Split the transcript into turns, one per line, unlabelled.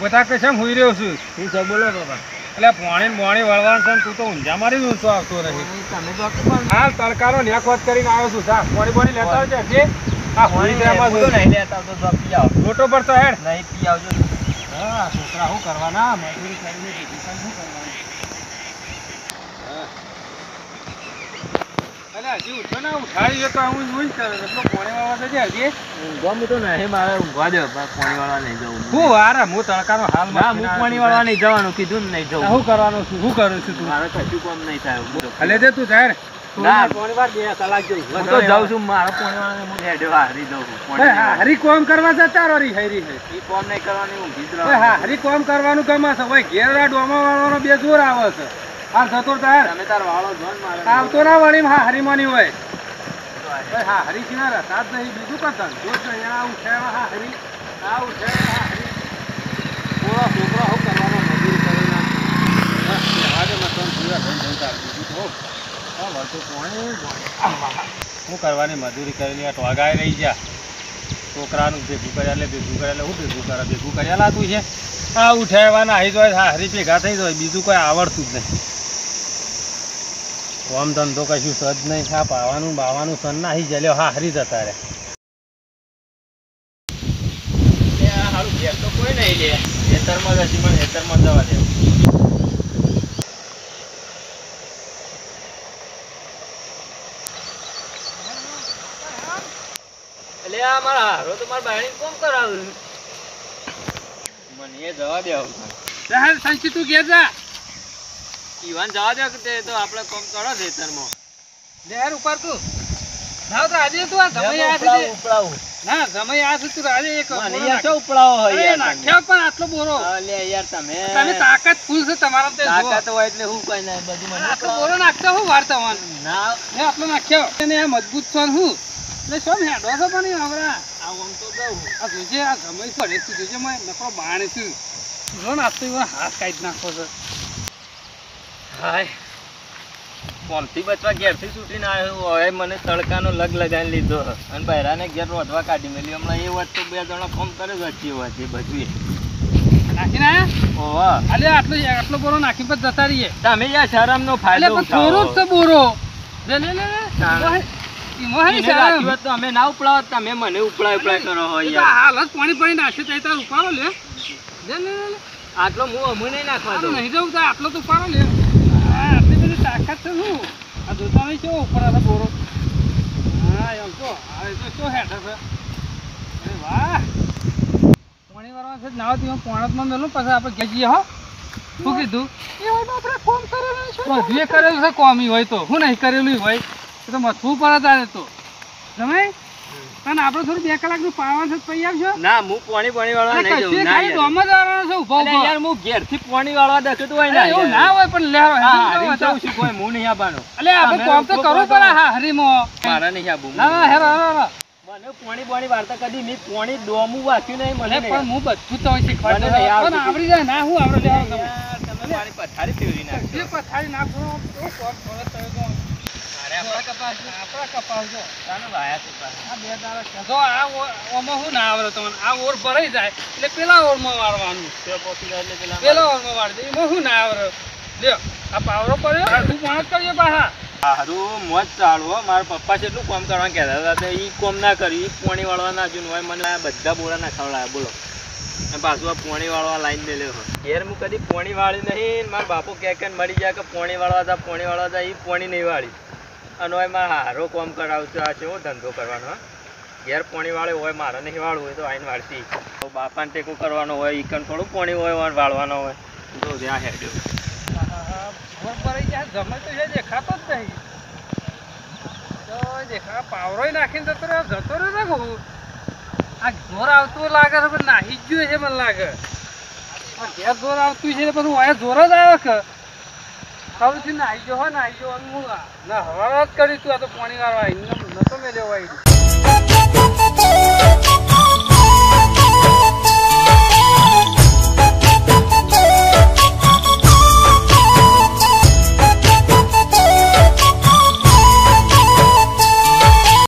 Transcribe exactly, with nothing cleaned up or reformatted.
બધા કે કેમ હોઈ રહ્યો છું
હું તો બોલો બાબા
એટલે પાણી પાણી વળવાનું છે તું તો ઊંઝા મારી ઊંચો આવતો રહી
તમે તો પણ
હાલ તડકાનો નેક વાત કરીને આવ્યો છું સા પાણી પાણી લેતા આવજે હજી આ હોળી ડ્રામા
તો નહીં લેતા તો જો પી આવો
લોટો પર તો હેડ
નહીં પી આવજો
હા છોકરા શું કરવાના મજૂરી કરીને કીધું શું કરવાનું અલે હજી ઉઠો ને ઉઠાડી તો હું હું જ કરે એટલો પાણી વાળવા જજે હજી
ગમે તો નહીં મારે ઊંઘવા દો પાણી વાળવા નહીં જવું
હું વારે હું તડકાનો હાલ
ના હું પાણી વાળવા નહીં જવાનું કીધું ને નહીં જવું
શું કરવાનું છું શું કરું છું તું
મારે કશું કામ નહીં થાય
હલે દે તું જાય
ના
પાણી વાર બે કલાક જેવું
હું તો જાઉં છું મારો પાણી વાળાને હું હેડ્યો હારી દઉં છું
હરી કોમ કરવા જતા રો રી હરી હે
એ કામ નહીં કરવાની ઊંઘી જ
ઓય હા હરી કોમ કરવાનું ગમે છે ઓય ઘેરા ડોમા વાળવાનો બે જોર આવે છે હા જતો તાર
તમે તાર વાળો જોન મારે
આવતો ના વળી હા હરીમાની હોય ઓય હા હરી કિનારા સાત નહીં બીજું કતન જો તો અહીંયા ઉઠાવા હા હરી આ ઉઠાવા હા હરી ઓળો છોકરો હું કરવાનો મજૂરી કરીને બસ આજે મતલબ પૂરા થઈ જતા બીજું તો હા વળતો કોણે હું કરવાની મજૂરી કરીને આ ટોગાઈ રહી ગયા છોકરાનું ભેગું કર્યા એટલે ભેગું કર્યા એટલે હું ભેગું કરે ભેગું કર્યા લાતું છે આ ઉઠાવવાના આવી જાય હા હરી ભેગા થઈ જાય બીજું કોઈ આવડતું જ નહીં કોમ ધંધો કશું સજ નહીં ખા પાવાનું બાવાનું સન ના આવી જલ્યો હા હરી જતા રે
સારું ઘેર તો કોઈ નહીં લે ખેતરમાં જશે પણ ખેતરમાં જવા દે એટલે આ મારા હારો તો મારા બાયણી કોમ કરાવું મને એ જવા દે આવું
સંચી તું ઘેર જા
ઈવાન જવા દે કે તો આપણે કોમ કરો ખેતરમાં
લહેર ઉપર તું ના તો આજે તું આ સમય આ છે
ઉપડાવું
ના સમય આ છે તું આજે એક
મને યાર શું ઉપડાવો હોય યાર
નાખ્યા પણ આટલો બોરો
લે યાર તમે
તમે તાકાત ફૂલ છે તમારા તે
તાકાત હોય એટલે હું કઈ ના બધું મને
આટલો બોરો નાખતા હું વાર તમાર
ના
મે આટલો નાખ્યો અને આ મજબૂત છે હું એટલે શું હેડો છો પણ આવરા
આ ઓમ તો દઉં
આ જોજે આ સમય પડે છે જોજે મે નકરો બાણે છું જો નાસ્તો ઈવન હાથ કાઢી નાખો છે
હાય કોમથી બચવા ઘેરથી છૂટીને આવ્યો હોય મને તડકાનો લગ લગાવી લીધો અને બહેરાને ઘેર રોધવા કાઢી મેલ્યું હમણાં એ વાત તો બે જણા ફોન કરે જ હતી વાત એ બધું
નાખીને આયા
ઓવા
અલે આટલો આટલો બોરો નાખી પર જતા રહીએ
તમે યાર શરમનો ફાયદો
ઉઠાવો થોડો જ બોરો લે લે લે ઈ મોહની શરમ
તો અમે ના ઉપડાવત તમે મને ઉપડાય ઉપડાય કરો હોય યાર
હાલ જ પાણી પાણી નાખી તો તાર ઉપાડો લે લે લે લે
આટલો હું અમુ નહીં નાખવા દઉં
નહીં જવું તો આટલો તો ઉપાડો લે આટલી બધી તાકાત છે શું આ જોતા નહીં કેવો ઉપર આ બોરો હા એમ તો હવે તો શું હેઠ છે અરે વાહ પાણી વાળવા છે નાવ તી પોણતમાં મેલું પછી આપણે ઘેર જઈએ હો શું કીધું એ હોય તો આપણે કોમ કરેલું છે બધું એ કરેલું છે કોમી હોય તો હું નહીં કરેલું હોય તો મથવું પડે તારે તો જમાઈ અને આપણે થોડું બે કલાકનું પાવન છે પૈ આવજો
ના હું પાણી પાણી વાળવા નહીં જઉં ના યાર
ડોમ જ વાળવાનો છે ઉભો ઉભો
યાર હું ઘેરથી પાણી વાળવા દે તો હોય ના
એવું ના હોય પણ લે
હા જઉં છું કોઈ હું નહીં આવવાનો
અલે આપણે કોમ તો કરવું પડે હા હરીમો
મારા નહીં આવું
ના હેરો હેરો
મને પાણી પાણી વાળતા કદી મેં પાણી ડોમું વાંચ્યું નહીં મને
પણ હું બધું તો શીખવાડું પણ આવડી જાય ના હું આવડે લેવા
તમે મારી પથારી ફેરવી નાખો
જે પથારી નાખો તો કોમ થોડો તો
અરે આપણા કપાસ
આપણા કપાસ જો
ચાલો વાયા છે
આ બે દાડા જો આ ઓમાં હું ના આવડે તમને આ ઓર ભરાઈ જાય એટલે પેલા ઓરમાં વાળવાનું
તે પોકી જાય એટલે પેલા
પેલા ઓરમાં વાળી દે એમાં હું ના આવડે લ્યો આ પાવરો પડ્યો તું પણ કરીએ પાછા
હારું મોજ ચાલવો મારા પપ્પા છે એટલું કામ કરવાનું કહેતા હતા તો એ કામ ના કરી પાણી વાળવા ના જોયું હોય મને બધા બોરા ના ખવડાયા બોલો પાછું આ પાણી વાળવા લાઈન દે લેવો ઘેર હું કદી પાણી વાળી નહીં મારા બાપુ કે કે મળી જાય કે પાણી વાળવા જા પાણી વાળવા જા એ પાણી નહીં વાળી અને હોય મારે હારો કામ કરાવશે આ છે ધંધો કરવાનો ઘેર પાણી વાળે હોય મારે નહીં વાળવું હોય તો આઈને વાળતી બાપાને ટેકો કરવાનો હોય ઈકન થોડું પાણી હોય વાળવાનો હોય તો ત્યાં હેડ્યો
જમે તો છે દેખાતો જ નહીં તો દેખા પાવરોય નાખીને જતો રહ્યો જતો રહ્યો ને બહુ આ જોર આવતું લાગે છે પણ નાહી જ ગયું છે મને લાગે ઘેર જોર આવતું છે પછી વાય જોર જ આવે કે સૌથી નાહી ગયો હોય નાહી ગયો હું ના હવા જ કરી તું આ તો પાણી વાળવા નતો મેલ્યો હોય